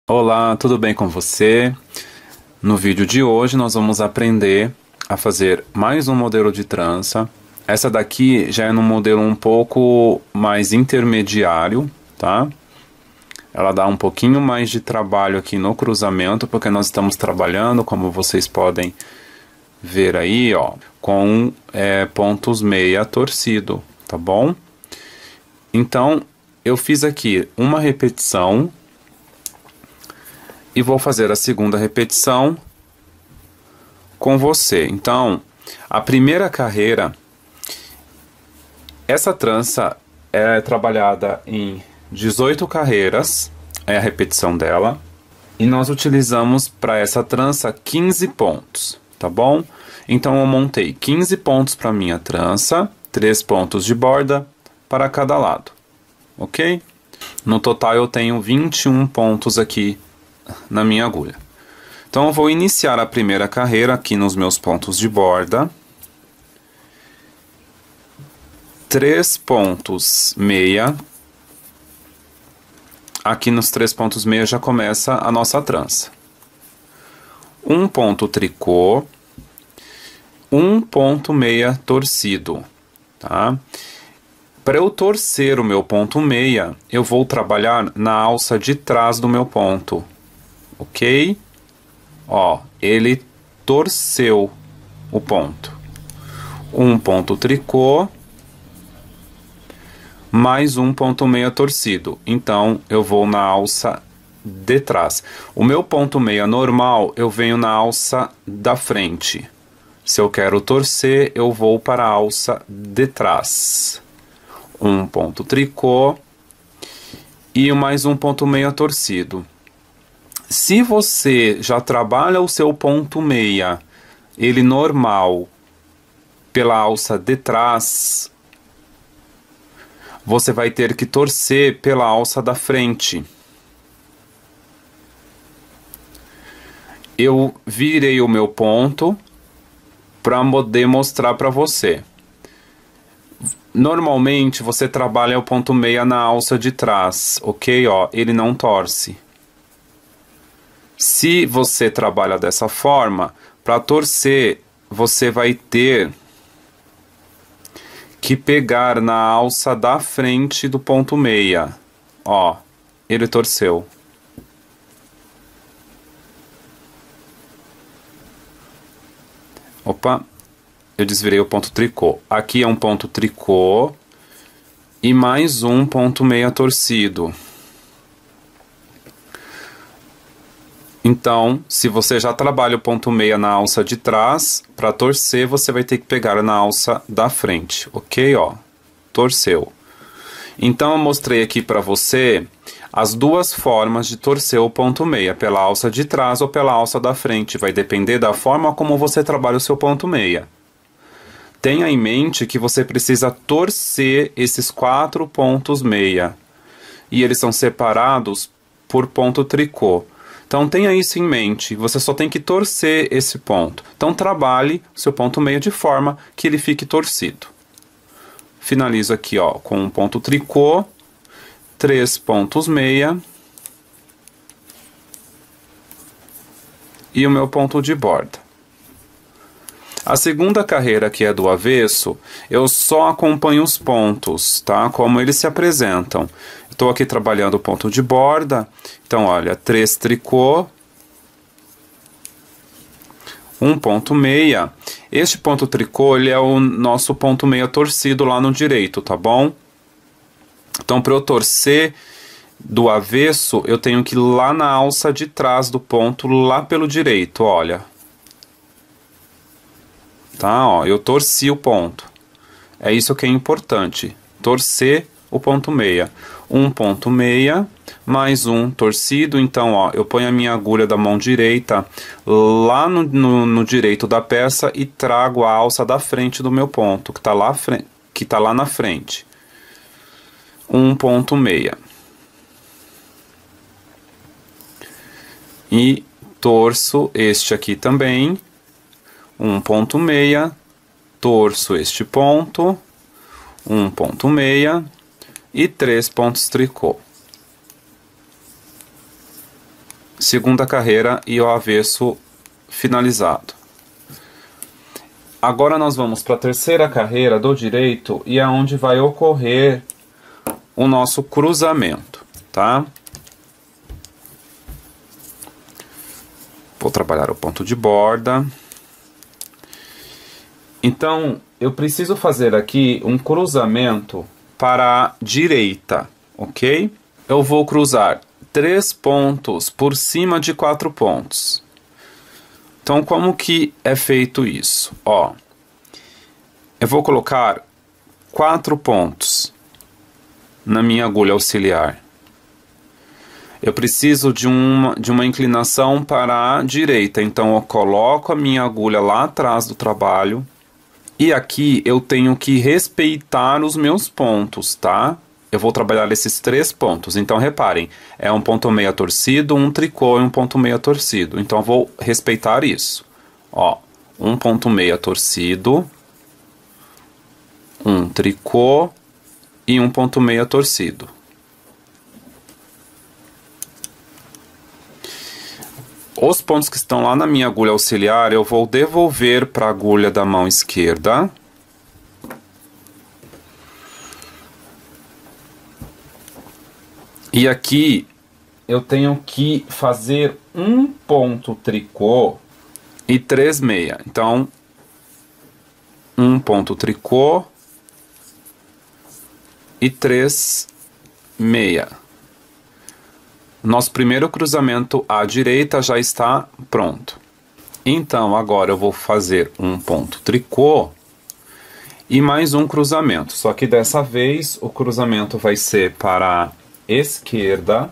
Olá, tudo bem com você? No vídeo de hoje nós vamos aprender a fazer mais um modelo de trança. Essa daqui já é num modelo um pouco mais intermediário, tá? Ela dá um pouquinho mais de trabalho aqui no cruzamento, porque nós estamos trabalhando, como vocês podem ver aí, ó, com pontos meia torcido, tá bom? Então, eu fiz aqui uma repetição e vou fazer a segunda repetição com você. Então, a primeira carreira, essa trança é trabalhada em 18 carreiras, é a repetição dela, e nós utilizamos para essa trança 15 pontos, tá bom? Então eu montei 15 pontos para minha trança, 3 pontos de borda para cada lado, ok? No total eu tenho 21 pontos aqui na minha agulha. Então eu vou iniciar a primeira carreira aqui nos meus pontos de borda. 3 pontos meia. Aqui nos 3 pontos meia já começa a nossa trança. 1 ponto tricô. 1 ponto meia torcido, tá? Para eu torcer o meu ponto meia, eu vou trabalhar na alça de trás do meu ponto. Ok? Ó, ele torceu o ponto. 1 ponto tricô, mais 1 ponto meia torcido. Então, eu vou na alça de trás. O meu ponto meia normal, eu venho na alça da frente. Se eu quero torcer, eu vou para a alça de trás. 1 ponto tricô e mais 1 ponto meia torcido. Se você já trabalha o seu ponto meia, ele normal, pela alça de trás, você vai ter que torcer pela alça da frente. Eu virei o meu ponto para poder mostrar para você. Normalmente você trabalha o ponto meia na alça de trás, ok? Ó, ele não torce. Se você trabalha dessa forma, para torcer, você vai ter que pegar na alça da frente do ponto meia. Ó, ele torceu. Opa, eu desvirei o ponto tricô. Aqui é um ponto tricô e mais um ponto meia torcido. Então, se você já trabalha o ponto meia na alça de trás, para torcer você vai ter que pegar na alça da frente, ok? Ó, torceu. Então, eu mostrei aqui para você as duas formas de torcer o ponto meia, pela alça de trás ou pela alça da frente. Vai depender da forma como você trabalha o seu ponto meia. Tenha em mente que você precisa torcer esses 4 pontos meia. E eles são separados por ponto tricô. Então tenha isso em mente, você só tem que torcer esse ponto. Então trabalhe o seu ponto meio de forma que ele fique torcido. Finalizo aqui, ó, com um ponto tricô, 3 pontos meia e o meu ponto de borda. A segunda carreira, que é do avesso, eu só acompanho os pontos, tá? Como eles se apresentam. Estou aqui trabalhando o ponto de borda, então olha, 3 tricô, 1 ponto meia. Este ponto tricô, ele é o nosso ponto meia torcido lá no direito, tá bom? Então, para eu torcer do avesso, eu tenho que ir lá na alça de trás do ponto, lá pelo direito, olha. Tá, ó, eu torci o ponto. É isso que é importante, torcer o ponto meia. 1 ponto meia, mais 1 torcido. Então, ó, eu ponho a minha agulha da mão direita lá no direito da peça e trago a alça da frente do meu ponto, que tá lá na frente. 1 ponto meia. E torço este aqui também. 1 ponto meia, torço este ponto, 1 ponto meia e 3 pontos tricô. segunda carreira e o avesso finalizado. Agora nós vamos para a terceira carreira do direito e é onde vai ocorrer o nosso cruzamento, tá? Vou trabalhar o ponto de borda. Então, eu preciso fazer aqui um cruzamento para a direita, ok? Eu vou cruzar 3 pontos por cima de 4 pontos. Então, como que é feito isso? Ó, eu vou colocar 4 pontos na minha agulha auxiliar. Eu preciso de uma inclinação para a direita, então eu coloco a minha agulha lá atrás do trabalho e aqui eu tenho que respeitar os meus pontos, tá? Eu vou trabalhar esses 3 pontos, então reparem, é um ponto meia torcido, um tricô e um ponto meia torcido, então eu vou respeitar isso. Ó, um ponto meia torcido, um tricô e um ponto meia torcido. Os pontos que estão lá na minha agulha auxiliar, eu vou devolver para a agulha da mão esquerda. E aqui eu tenho que fazer um ponto tricô e 3 meia. Então, um ponto tricô e 3 meia. Nosso primeiro cruzamento à direita já está pronto. Então, agora eu vou fazer um ponto tricô e mais um cruzamento. Só que dessa vez o cruzamento vai ser para a esquerda,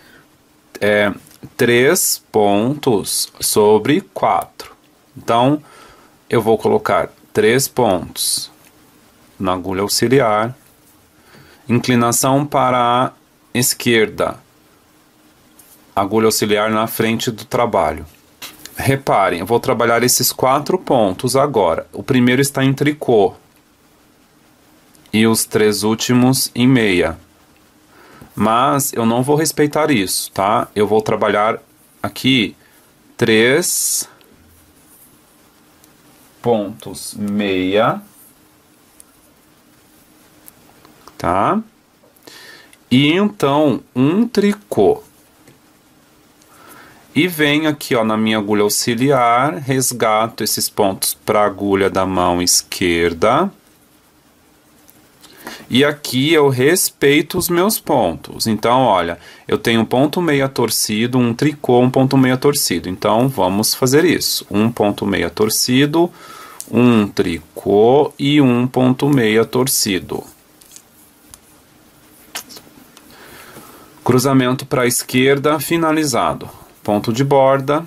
3 pontos sobre 4. Então, eu vou colocar 3 pontos na agulha auxiliar, inclinação para a esquerda, agulha auxiliar na frente do trabalho. Reparem, eu vou trabalhar esses 4 pontos agora. O primeiro está em tricô e os 3 últimos em meia. Mas eu não vou respeitar isso, tá? Eu vou trabalhar aqui 3 pontos meia, tá? E então um tricô. E venho aqui, ó, na minha agulha auxiliar, resgato esses pontos para a agulha da mão esquerda. E aqui eu respeito os meus pontos. Então, olha, eu tenho um ponto meia torcido, um tricô, um ponto meia torcido. Então, vamos fazer isso. Um ponto meia torcido, um tricô e um ponto meia torcido. Cruzamento para a esquerda, finalizado. Ponto de borda.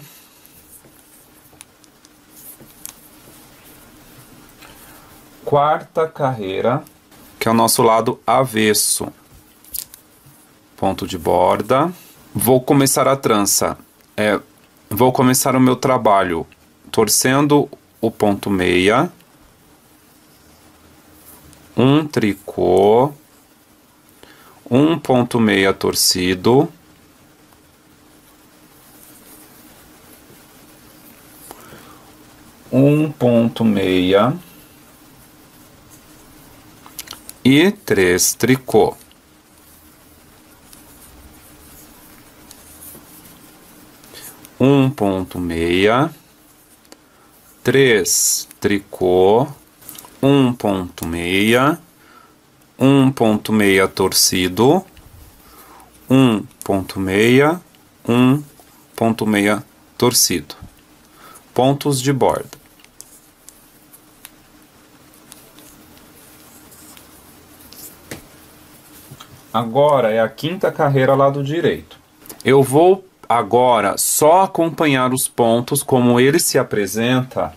Quarta carreira, que é o nosso lado avesso. Ponto de borda. Vou começar a trança. Vou começar o meu trabalho torcendo o ponto meia. Um tricô. Um ponto meia torcido. Um ponto meia e 3 tricô. Um ponto meia, 3 tricô, um ponto meia, um ponto meia torcido, um ponto meia, um ponto meia torcido. Pontos de borda. Agora é a quinta carreira lado direito. Eu vou agora só acompanhar os pontos como eles se apresentam,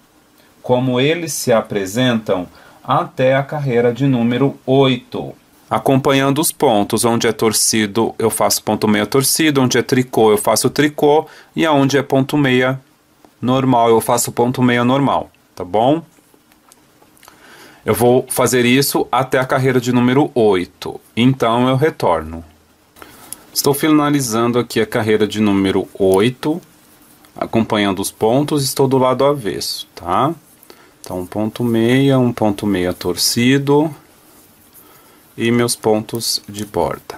até a carreira de número 8. Acompanhando os pontos, onde é torcido eu faço ponto meia torcido, onde é tricô eu faço tricô e aonde é ponto meia normal eu faço ponto meia normal, tá bom? Eu vou fazer isso até a carreira de número 8. Então eu retorno. Estou finalizando aqui a carreira de número 8, acompanhando os pontos, estou do lado avesso, tá? Então, 1,6 torcido e meus pontos de borda.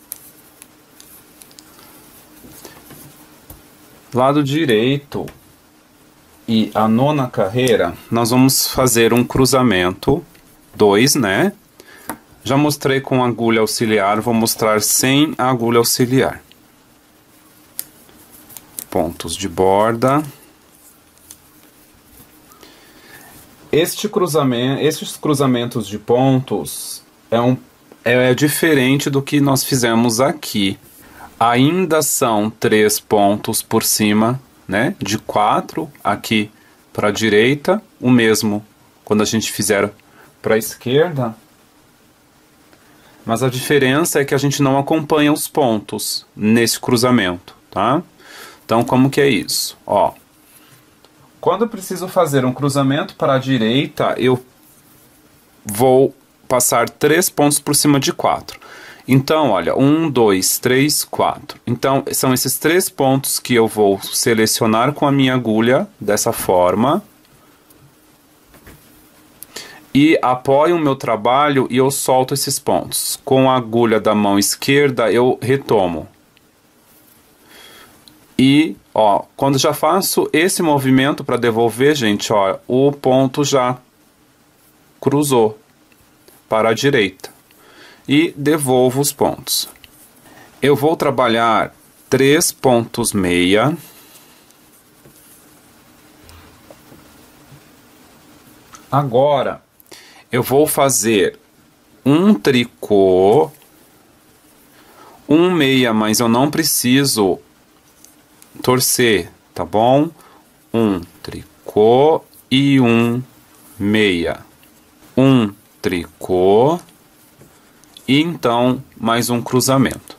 Lado direito e a 9ª carreira, nós vamos fazer um cruzamento, 2, né? Já mostrei com agulha auxiliar, vou mostrar sem a agulha auxiliar. Pontos de borda. Estes cruzamentos de pontos é diferente do que nós fizemos aqui. Ainda são 3 pontos por cima, né? De 4 aqui para a direita, o mesmo quando a gente fizer para a esquerda. Mas a diferença é que a gente não acompanha os pontos nesse cruzamento, tá? Então, como que é isso? Ó, quando eu preciso fazer um cruzamento para a direita, eu vou passar 3 pontos por cima de 4. Então, olha, 1, 2, 3, 4. Então, são esses 3 pontos que eu vou selecionar com a minha agulha, dessa forma. E apoio o meu trabalho e eu solto esses pontos. Com a agulha da mão esquerda, eu retomo. E, ó, quando já faço esse movimento para devolver, gente, ó, o ponto já cruzou para a direita. E devolvo os pontos. Eu vou trabalhar 3 pontos meia. Agora, eu vou fazer um tricô, um meia, mas eu não preciso torcer, tá bom? Um tricô e um meia. Um tricô e então mais um cruzamento.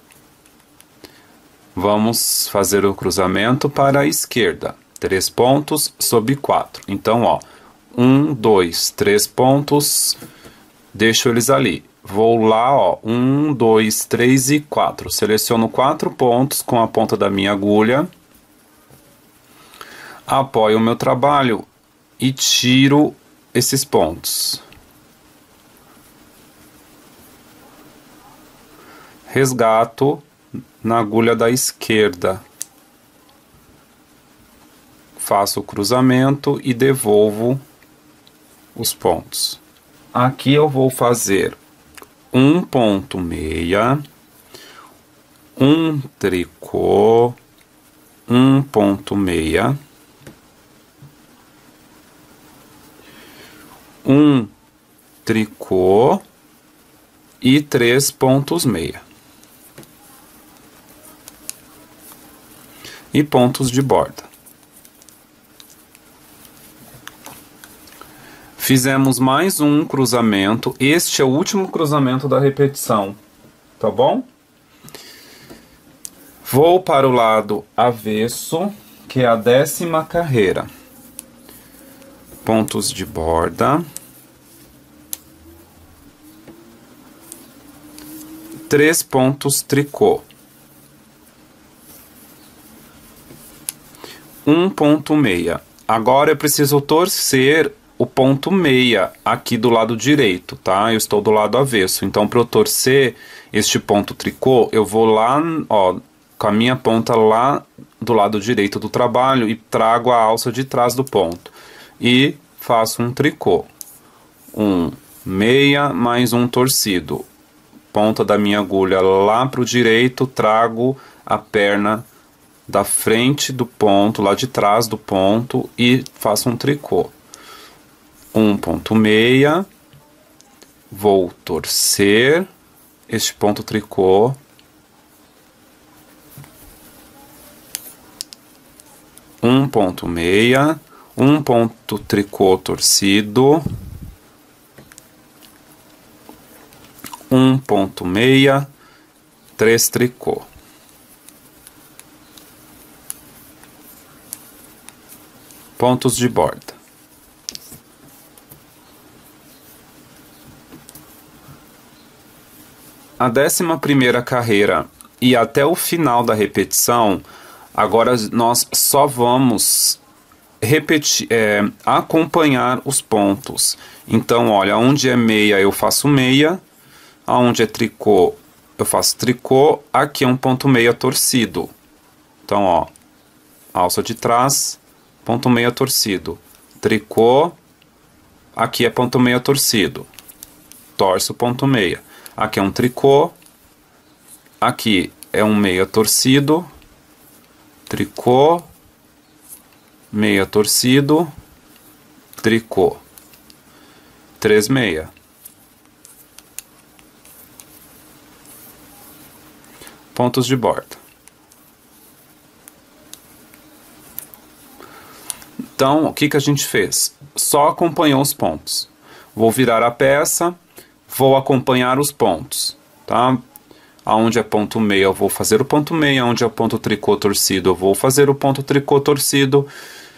Vamos fazer o cruzamento para a esquerda. 3 pontos sobre 4. Então, ó, 1, 2, 3 pontos, deixo eles ali. Vou lá, ó, 1, 2, 3 e 4. Seleciono 4 pontos com a ponta da minha agulha. Apoio o meu trabalho e tiro esses pontos. Resgato na agulha da esquerda. Faço o cruzamento e devolvo os pontos. Aqui eu vou fazer um ponto meia, um tricô, um ponto meia, um tricô e 3 pontos meia. E pontos de borda. Fizemos mais um cruzamento. Este é o último cruzamento da repetição, tá bom? Vou para o lado avesso, que é a 10ª carreira. Pontos de borda. 3 pontos tricô. Um ponto meia. Agora eu preciso torcer o ponto meia aqui do lado direito, tá? Eu estou do lado avesso. Então, para eu torcer este ponto tricô, eu vou lá, ó, com a minha ponta lá do lado direito do trabalho e trago a alça de trás do ponto. E faço um tricô. Um meia mais um torcido. Ponta da minha agulha lá para o direito, trago a perna da frente do ponto, lá de trás do ponto e faço um tricô. Um ponto meia, vou torcer este ponto tricô, um ponto meia, um ponto tricô torcido, um ponto meia, 3 tricô. Pontos de borda. A 11ª carreira e até o final da repetição, agora nós só vamos repetir, acompanhar os pontos. Então, olha, onde é meia eu faço meia, aonde é tricô eu faço tricô, aqui é um ponto meia torcido. Então, ó, alça de trás, ponto meia torcido, tricô, aqui é ponto meia torcido, torce o ponto meia. Aqui é um tricô, aqui é um meia torcido, tricô, meia torcido, tricô, 3 meia. Pontos de borda. Então, o que a gente fez? Só acompanhou os pontos. Vou virar a peça, vou acompanhar os pontos, tá? Aonde é ponto meia, eu vou fazer o ponto meia. Aonde é ponto tricô torcido, eu vou fazer o ponto tricô torcido.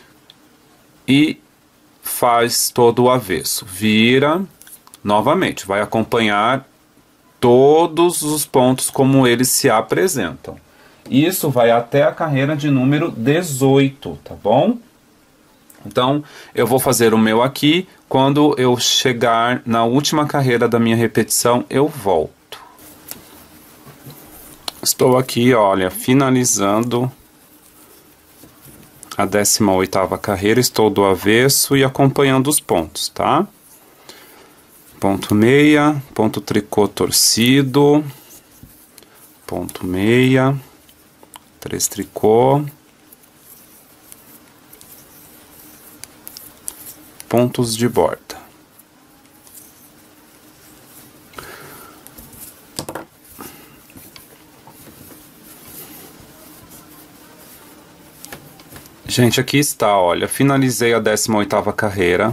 E faz todo o avesso. Vira, novamente, vai acompanhar todos os pontos como eles se apresentam. Isso vai até a carreira de número 18, tá bom? Então, eu vou fazer o meu aqui. Quando eu chegar na última carreira da minha repetição, eu volto. Estou aqui, olha, finalizando a 18ª carreira. Estou do avesso e acompanhando os pontos, tá? Ponto meia, ponto tricô torcido, ponto meia, 3 tricô, pontos de borda. Gente, aqui está, olha, finalizei a 18ª carreira.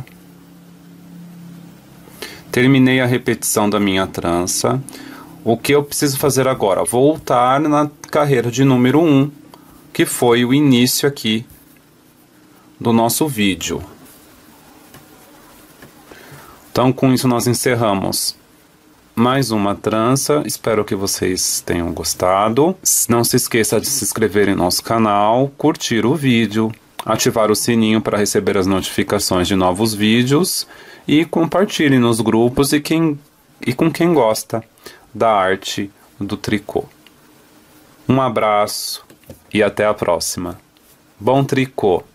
Terminei a repetição da minha trança. O que eu preciso fazer agora? Voltar na carreira de número 1, que foi o início aqui do nosso vídeo. Então, com isso nós encerramos mais uma trança. Espero que vocês tenham gostado. Não se esqueça de se inscrever em nosso canal, curtir o vídeo, ativar o sininho para receber as notificações de novos vídeos e compartilhe nos grupos e com quem gosta da arte do tricô. Um abraço e até a próxima. Bom tricô!